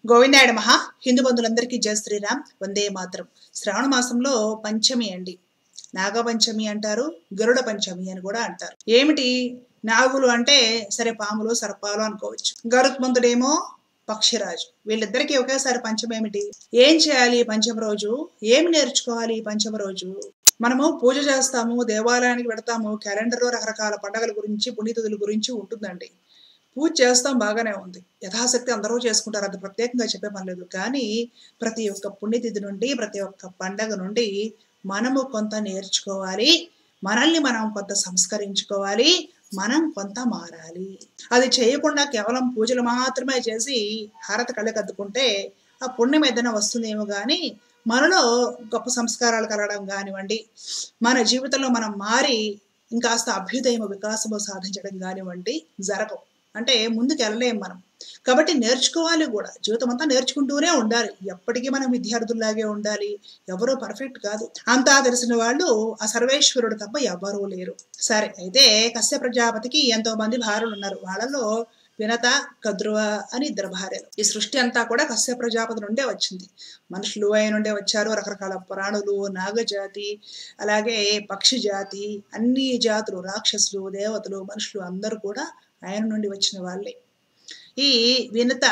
గోవిందాయ నమః. హిందూ బంధువులందరికీ జై శ్రీరామ్. వందే మాతరం. శ్రావణ మాసంలో పంచమి అండి. నాగపంచమి అంటారు, గరుడ పంచమి అని కూడా అంటారు. ఏమిటి నాగులు అంటే సరే పాములు సర్పాలు అనుకోవచ్చు. గరుత్మంతుడేమో పక్షిరాజు. వీళ్ళిద్దరికీ ఒకేసారి పంచమి ఏమిటి? ఏం చేయాలి పంచమ రోజు? ఏమి నేర్చుకోవాలి పంచమ రోజు? మనము పూజ చేస్తాము, దేవాలయానికి పెడతాము, క్యాలెండర్లో రకరకాల పండుగల గురించి పుణ్యతిథుల గురించి ఉంటుందండి. పూజ చేస్తాం, బాగానే ఉంది. యథాశక్తి అందరూ చేసుకుంటారు, అది ప్రత్యేకంగా చెప్పే పని లేదు. కానీ ప్రతి ఒక్క పుణ్యతిథి నుండి, ప్రతి ఒక్క పండగ నుండి మనము కొంత నేర్చుకోవాలి, మనల్ని మనం కొంత సంస్కరించుకోవాలి, మనం కొంత మారాలి. అది చేయకుండా కేవలం పూజలు మాత్రమే చేసి హారతి కళ్ళకద్దుకుంటే ఆ పుణ్యం ఏదైనా వస్తుందేమో కానీ మనలో గొప్ప సంస్కారాలు కలగడం కానివ్వండి, మన జీవితంలో మనం మారి ఇంకాస్త అభ్యుదయము వికాసము సాధించడం కానివ్వండి జరగవు. అంటే ముందుకు వెళ్ళలేం మనం. కాబట్టి నేర్చుకోవాలి కూడా. జీవితం అంతా నేర్చుకుంటూనే ఉండాలి. ఎప్పటికీ మనం విద్యార్థుల్లాగే ఉండాలి. ఎవరూ పర్ఫెక్ట్ కాదు. అంతా తెలిసిన వాళ్ళు ఆ సర్వేశ్వరుడు తప్ప ఎవరూ లేరు. సరే, అయితే కశ్యప ప్రజాపతికి ఎంతో మంది భార్యలు ఉన్నారు. వాళ్ళలో వినత, కద్రువ అని ఇద్దరు భార్యలు. ఈ సృష్టి అంతా కూడా కశ్యప ప్రజాపతి నుండే వచ్చింది. మనుషులు ఆయన నుండే వచ్చారు. రకరకాల ప్రాణులు, నాగజాతి, అలాగే పక్షి జాతి, అన్ని జాతులు, రాక్షసులు, దేవతలు, మనుషులు అందరూ కూడా ఆయన నుండి వచ్చిన వాళ్ళే. ఈ వినత,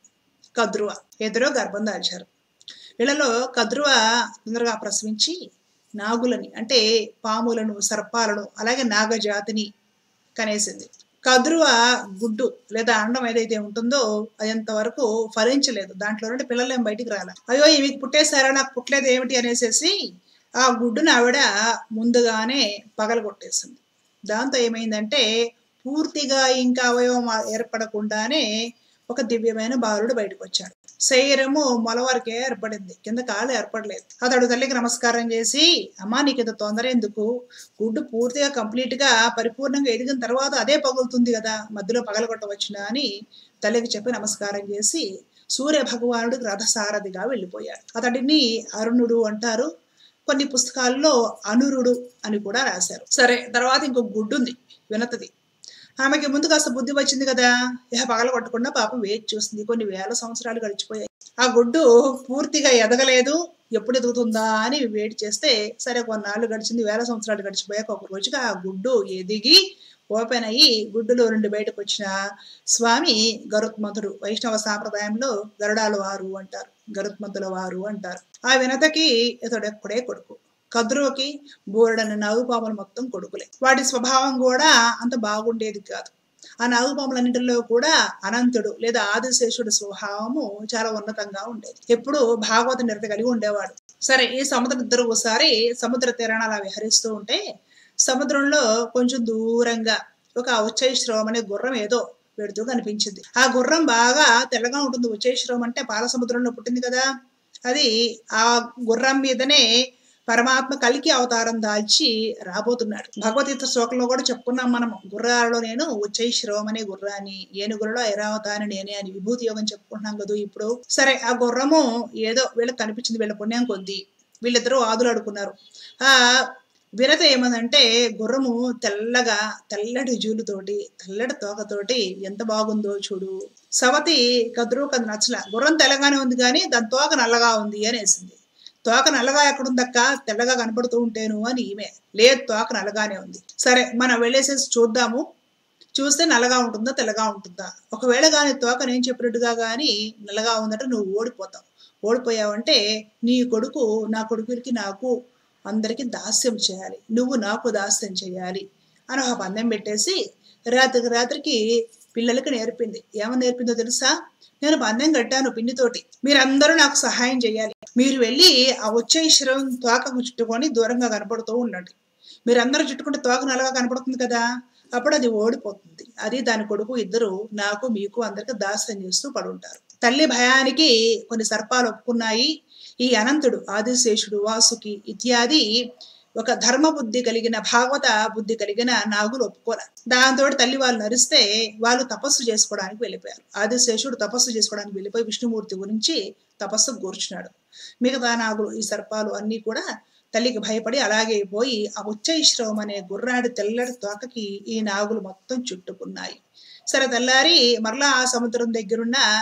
కద్రువ ఇద్దరు గర్భం దాల్చారు. వీళ్ళలో కద్రువ తొందరగా ప్రసవించి నాగులని అంటే పాములను, సర్పాలను, అలాగే నాగజాతిని కనేసింది. కద్రువ గుడ్డు లేదా అండం ఏదైతే ఉంటుందో అది ఎంతవరకు ఫలించలేదు. దాంట్లో నుండి పిల్లలు ఏం బయటికి రాలే. అయ్యో మీకు పుట్టేశారా, నాకు పుట్టలేదు ఏమిటి అనేసి ఆ గుడ్డును ఆవిడ ముందుగానే పగలగొట్టేసింది. దాంతో ఏమైందంటే పూర్తిగా ఇంకా అవయవం ఏర్పడకుండానే ఒక దివ్యమైన బాలుడు బయటకు వచ్చాడు. శరీరము మొల వరకే ఏర్పడింది, కింద కాళ్ళు ఏర్పడలేదు. అతడు తల్లికి నమస్కారం చేసి, అమ్మా నీకు ఇంత తొందర ఎందుకు? గుడ్డు పూర్తిగా కంప్లీట్ గా పరిపూర్ణంగా ఎదిగిన తర్వాత అదే పగులుతుంది కదా, మధ్యలో పగలగొట్టవచ్చునా అని తల్లికి చెప్పి నమస్కారం చేసి సూర్య భగవానుడికి రథసారథిగా వెళ్ళిపోయాడు. అతడిని అరుణుడు అంటారు. కొన్ని పుస్తకాల్లో అనురుడు అని కూడా రాశారు. సరే, తర్వాత ఇంకొక గుడ్డు ఉంది వినతది. ఆమెకి ముందు కాస్త బుద్ధి వచ్చింది కదా, పగల కొట్టకుండా పాపం వేచి చూస్తుంది. కొన్ని వేల సంవత్సరాలు గడిచిపోయాయి. ఆ గుడ్డు పూర్తిగా ఎదగలేదు, ఎప్పుడు ఎదుగుతుందా అని వేడి చేస్తే సరే కొన్నాళ్ళు గడిచింది. వేల సంవత్సరాలు గడిచిపోయాక ఒక రోజుగా ఆ గుడ్డు ఎదిగి ఓపెన్ అయ్యి గుడ్డులో నుండి బయటకు వచ్చిన స్వామి గరుత్మంతుడు. వైష్ణవ సాంప్రదాయంలో గరుడాల వారు అంటారు, గరుత్మంతుల వారు అంటారు. ఆ వినతకి ఇతడెక్కడే కొడుకు. కద్రువకి బోరడని నాగుపాములు మొత్తం కొడుకులే. వాటి స్వభావం కూడా అంత బాగుండేది కాదు. ఆ నాగుపాములన్నింటిలో కూడా అనంతుడు లేదా ఆదిశేషుడు స్వభావము చాలా ఉన్నతంగా ఉండేది. ఎప్పుడు భాగవత నిరత కలిగి ఉండేవాడు. సరే, ఈ సముద్రం ఇద్దరు ఒకసారి సముద్ర తీరాన అలా విహరిస్తూ ఉంటే సముద్రంలో కొంచెం దూరంగా ఒక ఉచ్చైశ్రవం అనే గుర్రం ఏదో పెడుతూ కనిపించింది. ఆ గుర్రం బాగా తెల్లగా ఉంటుంది. ఉచ్చైశ్రవం అంటే పాల సముద్రంలో పుట్టింది కదా. అది ఆ గుర్రం మీదనే పరమాత్మ కలికి అవతారం దాల్చి రాబోతున్నాడు. భగవద్గీత శ్లోకంలో కూడా చెప్పుకున్నాం మనం. గుర్రాలలో నేను ఉచ్చైశ్రవం అనే గుర్రాన్ని, ఏనుగులలో ఐరావతాన్ని నేనే అని విభూతి యోగం చెప్పుకుంటున్నాం కదా ఇప్పుడు. సరే, ఆ గుర్రము ఏదో వీళ్ళకి కనిపించింది. వీళ్ళ పుణ్యం కొద్ది వీళ్ళిద్దరూ ఆదులాడుకున్నారు. ఆ వినత ఏమందంటే గుర్రము తెల్లగా, తెల్లటి జూలుతోటి, తెల్లటి తోకతోటి ఎంత బాగుందో చూడు. సవతి కద్రువుకు అది నచ్చల. గుర్రం తెల్లగానే ఉంది కానీ దాని తోక నల్లగా ఉంది అనేసింది. తోక నల్లగా ఎక్కడుందక్క, తెల్లగా కనపడుతూ ఉంటేను అని ఈమె. లేదు, తోక నల్లగానే ఉంది. సరే, మనం వెళ్ళేసేసి చూద్దాము, చూస్తే నల్లగా ఉంటుందా తెల్లగా ఉంటుందా. ఒకవేళ కానీ తోక నేను చెప్పినట్టుగా కానీ నల్లగా ఉందంటే నువ్వు ఓడిపోతావు. ఓడిపోయావంటే నీ కొడుకు నా కొడుకులకి నాకు అందరికీ దాస్యం చేయాలి, నువ్వు నాకు దాస్యం చేయాలి అని ఒక పందెం పెట్టేసి రాత్రికి పిల్లలకి నేర్పింది. ఏమని నేర్పిందో తెలుసా? నేను పందెం కట్టాను పిన్నితోటి, మీరందరూ నాకు సహాయం చేయాలి. మీరు వెళ్ళి ఆ ఉచ్చైశ్రవం తోకకు చుట్టుకొని దూరంగా కనపడుతూ ఉండండి. మీరందరూ చుట్టుకుంటే తోక నల్లగా కనపడుతుంది కదా, అప్పుడు అది ఓడిపోతుంది. అది దాని కొడుకు ఇద్దరు నాకు మీకు అందరికి దాస్యం చేస్తూ పడుంటారు. తల్లి భయానికి కొన్ని సర్పాలు ఒప్పుకున్నాయి. ఈ అనంతుడు, ఆదిశేషుడు, వాసుకి ఇత్యాది ఒక ధర్మ బుద్ధి కలిగిన, భాగవత బుద్ధి కలిగిన నాగులు ఒప్పుకోలే. దాంతో తల్లి వాళ్ళు నరిస్తే వాళ్ళు తపస్సు చేసుకోవడానికి వెళ్ళిపోయారు. ఆదిశేషుడు తపస్సు చేసుకోవడానికి వెళ్ళిపోయి విష్ణుమూర్తి గురించి తపస్సు కూర్చున్నాడు. మిగతా నాగులు, ఈ సర్పాలు అన్నీ కూడా తల్లికి భయపడి అలాగే పోయి ఆ ఉచ్చైశ్రవం అనే గుర్రాడి తెల్లటి తోకకి ఈ నాగులు మొత్తం చుట్టుకున్నాయి. సరే, తెల్లారి మరలా ఆ సముద్రం దగ్గరున్న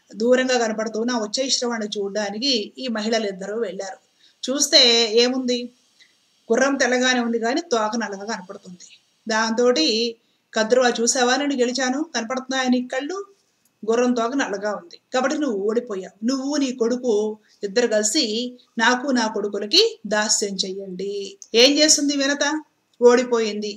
దూరంగా కనపడుతున్న ఉచ్చైశ్రవాన్ని చూడడానికి ఈ మహిళలు ఇద్దరు వెళ్ళారు. చూస్తే ఏముంది, గుర్రం తెల్లగానే ఉంది కానీ తోక నల్లగా కనపడుతుంది. దాంతో కద్రువా, చూసావా నేను గెలిచాను, కనపడుతున్నాయా నీ కళ్ళు, గుర్రం తోక నల్లగా ఉంది కాబట్టి నువ్వు ఓడిపోయావు, నువ్వు నీ కొడుకు ఇద్దరు కలిసి నాకు నా కొడుకులకి దాస్యం చెయ్యండి. ఏం చేస్తుంది వినత, ఓడిపోయింది.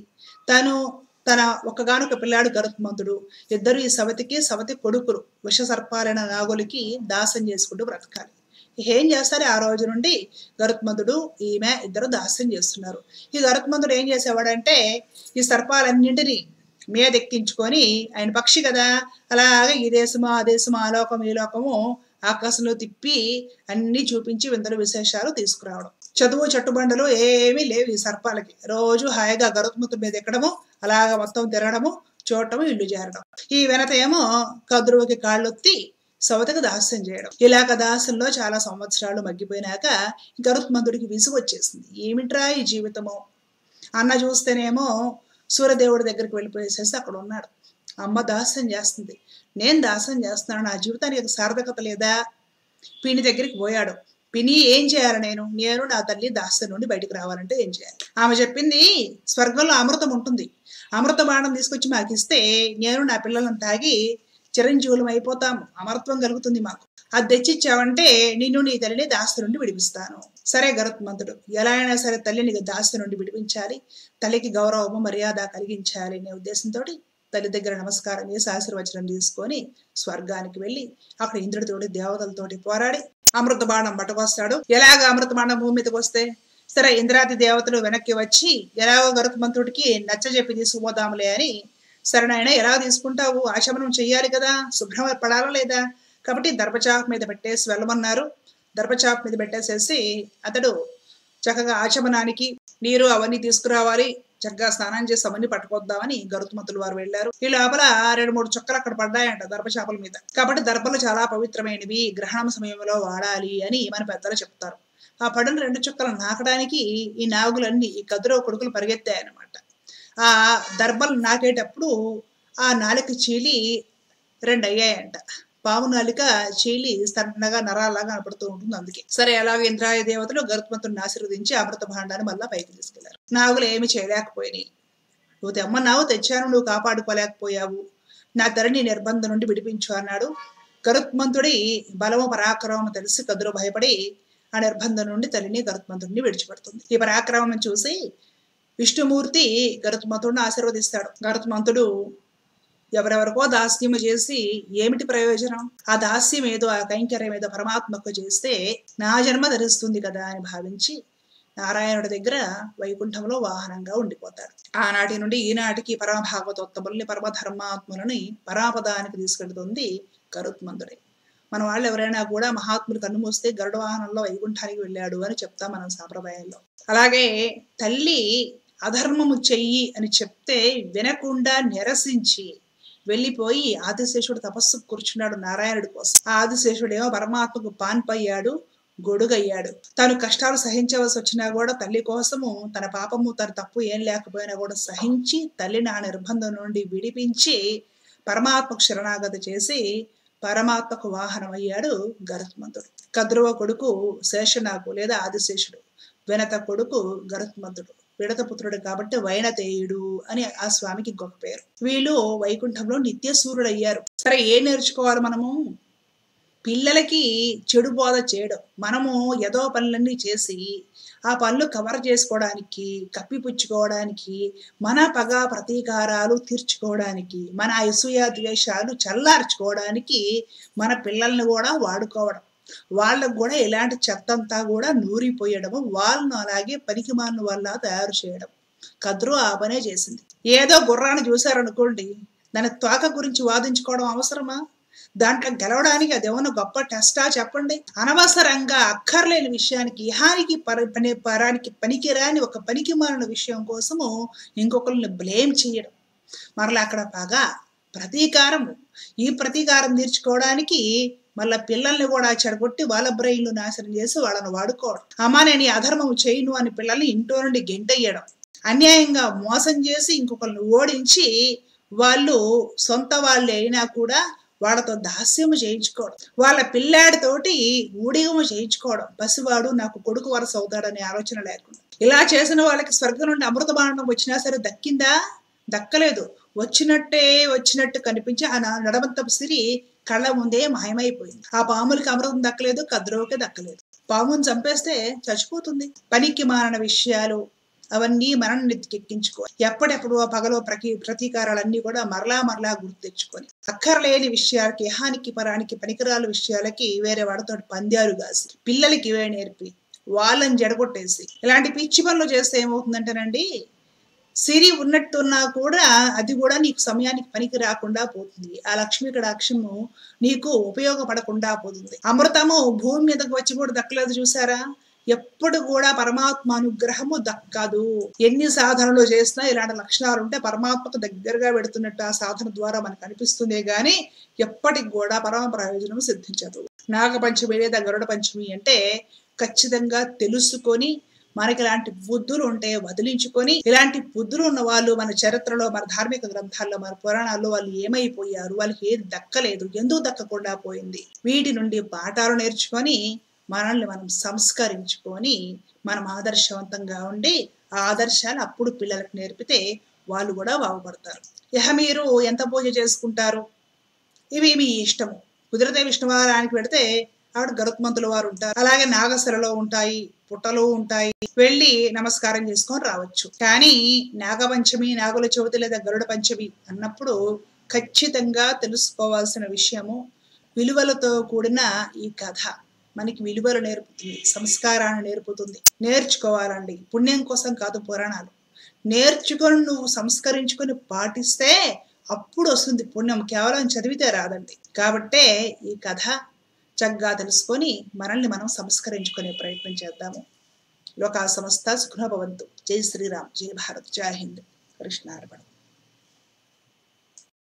తన ఒక్కగానొక పిల్లాడు గరుత్మంతుడు, ఇద్దరు ఈ సవతి కొడుకులు విషసర్పాలైన నాగులకి దాస్యం చేసుకుంటూ బ్రతకాలి. ఏం చేస్తారు, ఆ రోజు నుండి గరుత్మంతుడు ఈమె ఇద్దరు దాస్యం చేస్తున్నారు. ఈ గరుత్మంతుడు ఏం చేసేవాడంటే ఈ సర్పాలన్నింటినీ మీదెక్కించుకొని, ఆయన పక్షి కదా, అలాగే ఈ దేశము ఆ దేశము ఆ లోకము ఈ లోకము ఆకాశంలో తిప్పి అన్ని చూపించి వింతలు విశేషాలు తీసుకురావడం. చదువు చట్టుబండలు ఏమీ లేవు ఈ సర్పాలకి. రోజు హాయిగా గరుత్మంతుడి మీద ఎక్కడము, అలాగ మొత్తం తిరగడము, చూడటము, ఇల్లు చేరడం. ఈ వెనత ఏమో కద్రువుకి కాళ్ళొత్తి సవతికి దాస్యం చేయడం. ఇలాగ దాస్యంలో చాలా సంవత్సరాలు మగ్గిపోయినాక గరుత్మంతుడికి విసుగు వచ్చేసింది. ఏమిట్రా ఈ జీవితము, అన్న చూస్తేనేమో సూర్యదేవుడి దగ్గరికి వెళ్ళిపోయేసేసి అక్కడ ఉన్నాడు. అమ్మ దాస్యం చేస్తుంది, నేను దాస్యం చేస్తున్నాను, నా జీవితానికి సార్థకత లేదా. పిని దగ్గరికి పోయాడు. పిని, ఏం చేయాలి నేను నా తల్లి దాస్యం నుండి బయటకు రావాలంటే ఏం చేయాలి? ఆమె చెప్పింది, స్వర్గంలో అమృతం ఉంటుంది, అమృత బాణం తీసుకొచ్చి మాకు ఇస్తే నేను నా పిల్లలను తాగి చిరంజీవులం అయిపోతాము, అమరత్వం కలుగుతుంది మాకు. అది తెచ్చిచ్చావంటే నిన్ను నీ తల్లిని దాస్యం నుండి విడిపిస్తాను. సరే గరుత్మంతుడు ఎలా అయినా సరే తల్లిని దాస్యం నుండి విడిపించాలి, తల్లికి గౌరవము మర్యాద కలిగించాలి అనే ఉద్దేశంతో తల్లి దగ్గర నమస్కారం చేసి ఆశీర్వచనం తీసుకొని స్వర్గానికి వెళ్ళి అక్కడ ఇంద్రుడితోటి దేవతలతోటి పోరాడి అమృత బాణం పట్టుకొస్తాడు. ఎలాగ అమృత బాణం భూమి మీదకి వస్తే సరే ఇంద్రాది దేవతలు వెనక్కి వచ్చి ఎలాగో గరుత్మంతుడికి నచ్చ చెప్పి తీసుకుపోదాములే అని, సరేనాయన ఎలా తీసుకుంటావు, ఆచమనం చెయ్యాలి కదా, శుభ్రం పడాలా లేదా, కాబట్టి దర్భచాప్ మీద పెట్టేసి వెళ్ళమన్నారు. దర్భచాప్ మీద పెట్టేసేసి అతడు చక్కగా ఆచమనానికి నీరు అవన్నీ తీసుకురావాలి, చక్కగా స్నానం చేసి అవన్నీ పట్టుకొద్దామని గరుత్మంతులు వారు వెళ్ళారు. ఈ లోపల 2-3 చుక్కలు అక్కడ పడ్డాయంట దర్భచాపల మీద. కాబట్టి దర్భలు చాలా పవిత్రమైనవి, గ్రహణం సమయంలో వాడాలి అని మన పెద్దలు చెప్తారు. ఆ పడిన 2 చుక్కలు నాకడానికి ఈ నాగులన్నీ ఈ కద్రువ కొడుకులు పరిగెత్తాయన్నమాట. ఆ దర్భలు నాకేటప్పుడు ఆ నాలుక చీలి 2 అయ్యాయంట. పాము నాలిక చీలి సన్నగా నరాలాగా కనపడుతూ ఉంటుంది. అందుకే సరే అలాగే ఇంద్రాయ దేవతలు గరుత్మంతుడిని ఆశీర్వదించి అమృత భాండాన్ని మళ్ళా పైకి తీసుకెళ్లారు. నాగులు ఏమి చేయలేకపోయినాయి. నువ్వు తెమ్మన్నావు, తెచ్చాను, నువ్వు కాపాడుకోలేకపోయావు, నా తల్లిని నిర్బంధం నుండి విడిపించు అన్నాడు. గరుత్మంతుడి బలము పరాక్రమము తెలిసి కద్రువ భయపడి ఆ నిర్బంధం నుండి తల్లిని గరుత్మంతుడిని విడిచిపెడుతుంది. ఈ పరాక్రమం చూసి విష్ణుమూర్తి గరుత్మంతుడిని ఆశీర్వదిస్తాడు. గరుత్మంతుడు ఎవరెవరికో దాస్యము చేసి ఏమిటి ప్రయోజనం, ఆ దాస్యం ఏదో ఆ కైంకర్యం ఏదో పరమాత్మకు చేస్తే నా జన్మ ధరిస్తుంది కదా అని భావించి నారాయణుడి దగ్గర వైకుంఠంలో వాహనంగా ఉండిపోతాడు. ఆనాటి నుండి ఈనాటికి పరమ భాగవతోత్తముల్ని పరమధర్మాత్ములని పరాపదానికి తీసుకెళ్తుంది గరుత్మంతుడే. మన వాళ్ళు ఎవరైనా కూడా మహాత్ములు కన్నుమూస్తే గరుడ వాహనంలో వైకుంఠానికి వెళ్ళాడు అని చెప్తాం మనం సాంప్రదాయంలో. అలాగే తల్లి అధర్మము చెయ్యి అని చెప్తే వినకుండా నిరసించి వెళ్ళిపోయి ఆదిశేషుడు తపస్సు కూర్చున్నాడు నారాయణుడి కోసం. ఆ ఆదిశేషుడేమో పరమాత్మకు పాన్పయ్యాడు, గొడుగయ్యాడు. తను కష్టాలు సహించవలసి వచ్చినా కూడా తల్లి కోసము తన పాపము తన తప్పు ఏం లేకపోయినా కూడా సహించి తల్లిని ఆ నిర్బంధం నుండి విడిపించి పరమాత్మకు శరణాగతి చేసి పరమాత్మకు వాహనం అయ్యాడు గరుత్మంతుడు. కద్రువ కొడుకు శేషనాగు లేదా ఆదిశేషుడు, వినత కొడుకు గరుత్మంతుడు. విడతపుత్రుడు కాబట్టి వైనతేయుడు అని ఆ స్వామికి గొప్ప పేరు. వీళ్ళు వైకుంఠంలో నిత్య సూర్యుడు అయ్యారు. సరే ఏం నేర్చుకోవాలి మనము, పిల్లలకి చెడు బోధ చేయడం. మనము ఏదో పనులన్నీ చేసి ఆ పనులు కవర్ చేసుకోవడానికి, కప్పిపుచ్చుకోవడానికి, మన పగ ప్రతీకారాలు తీర్చుకోవడానికి, మన అసూయ ద్వేషాలు చల్లార్చుకోవడానికి మన పిల్లల్ని కూడా వాడుకోవడం, వాళ్ళకు కూడా ఇలాంటి చెత్తంతా కూడా నూరిపోయడము, వాళ్ళను అలాగే పనికిమాలిన వాళ్ళ తయారు చేయడం. కద్రు ఆ పనే చేసింది. ఏదో గుర్రాన్ని చూశారనుకోండి, దాని తోక గురించి వాదించుకోవడం అవసరమా? దాంట్లో గెలవడానికి అదేమన్నా గొప్ప టెస్టా చెప్పండి? అనవసరంగా అక్కర్లేని విషయానికి, ఇహానికి పరానికి పనికిరాని ఒక పనికిమాలిన విషయం కోసము ఇంకొకరిని బ్లేమ్ చేయడం, మరలా అక్కడ పగ ప్రతీకారము, ఈ ప్రతీకారం తీర్చుకోవడానికి మళ్ళీ పిల్లల్ని కూడా చెడగొట్టి వాళ్ళ బ్రెయిన్లు నాశనం చేసి వాళ్ళని వాడుకోవడం. అమ్మా నేను ఈ అధర్మం చేయను అని పిల్లల్ని ఇంట్లో నుండి గెంటయ్యడం, అన్యాయంగా మోసం చేసి ఇంకొకరిని ఓడించి వాళ్ళు సొంత వాళ్ళే అయినా కూడా వాళ్ళతో దాస్యము చేయించుకోవడం, వాళ్ళ పిల్లాడితోటి ఊడిగము చేయించుకోవడం, పసివాడు నాకు కొడుకు వరస అవుతాడనే ఆలోచన లేకుండా. ఇలా చేసిన వాళ్ళకి స్వర్గం నుండి అమృత బాండం వచ్చినా సరే దక్కిందా? దక్కలేదు. వచ్చినట్టు కనిపించి ఆ నడవంతపు సిరి కళ్ళ ముందే మాయమైపోయింది. ఆ పాములకి అమృతం దక్కలేదు, కద్రోకే దక్కలేదు. పాముని చంపేస్తే చచ్చిపోతుంది. పనికి మారణ విషయాలు అవన్నీ మనల్ని నెత్తికెక్కించుకో, ఎప్పుడెప్పుడు ఆ పగలో ప్రతీకారాలన్నీ కూడా మరలా గుర్తు తెచ్చుకొని, అక్కర్లేని విషయాలకి, యహానికి పరానికి పనికిరాల విషయాలకి వేరే వాడితో పంద్యాలు కాసి, పిల్లలకి ఇవే నేర్పి వాళ్ళని జడగొట్టేసి ఇలాంటి పిచ్చి పనులు చేస్తే ఏమవుతుందంటేనండి, సిరి ఉన్నట్టున్నా కూడా అది కూడా నీకు సమయానికి పనికి రాకుండా పోతుంది. ఆ లక్ష్మీ కటాక్షము నీకు ఉపయోగపడకుండా పోతుంది. అమృతము భూమి మీదకి వచ్చి కూడా దక్కలేదు చూసారా? ఎప్పుడు కూడా పరమాత్మ అనుగ్రహము దక్కదు. ఎన్ని సాధనలు చేసినా ఇలాంటి లక్షణాలు ఉంటే పరమాత్మకు దగ్గరగా పెడుతున్నట్టు ఆ సాధన ద్వారా మనకు అనిపిస్తుందే గాని ఎప్పటికి కూడా పరమ ప్రయోజనం సిద్ధించదు. నాగపంచమి లేదా గరుడ పంచమి అంటే ఖచ్చితంగా తెలుసుకొని, మనకి ఇలాంటి బుద్ధులు ఉంటే వదిలించుకొని, ఇలాంటి బుద్ధులు ఉన్న వాళ్ళు మన చరిత్రలో, మన ధార్మిక గ్రంథాల్లో, మన పురాణాల్లో వాళ్ళు ఏమైపోయారు, వాళ్ళకి ఏది దక్కలేదు, ఎందుకు దక్కకుండా పోయింది, వీటి నుండి పాఠాలు నేర్చుకొని మనల్ని మనం సంస్కరించుకొని మనం ఆదర్శవంతంగా ఉండి ఆ ఆదర్శాలు అప్పుడు పిల్లలకు నేర్పితే వాళ్ళు కూడా బాగుపడతారు. ఇహ మీరు ఎంత పూజ చేసుకుంటారు ఇవి మీ ఇష్టము. కుదిరితే విష్ణువారానికి పెడితే ఆవిడ గరుత్మంతుల వారు ఉంటారు, అలాగే నాగశిలలో ఉంటాయి, పుట్టలు ఉంటాయి, వెళ్ళి నమస్కారం చేసుకొని రావచ్చు. కానీ నాగపంచమి, నాగుల చవితి లేదా గరుడ పంచమి అన్నప్పుడు ఖచ్చితంగా తెలుసుకోవాల్సిన విషయము, విలువలతో కూడిన ఈ కథ మనకి విలువలు నేర్పుతుంది, సంస్కారాన్ని నేర్పుతుంది. నేర్చుకోవాలండి, పుణ్యం కోసం కాదు పురాణాలు. నేర్చుకొని నువ్వు సంస్కరించుకొని పాటిస్తే అప్పుడు వస్తుంది పుణ్యం, కేవలం చదివితే రాదండి. కాబట్టే ఈ కథ చక్కగా తెలుసుకొని మనల్ని మనం సంస్కరించుకునే ప్రయత్నం చేద్దాము. లోకా సమస్త సుఖినో భవంతు. జై శ్రీరామ్, జై భారత్, జై హింద్. కృష్ణార్పణ.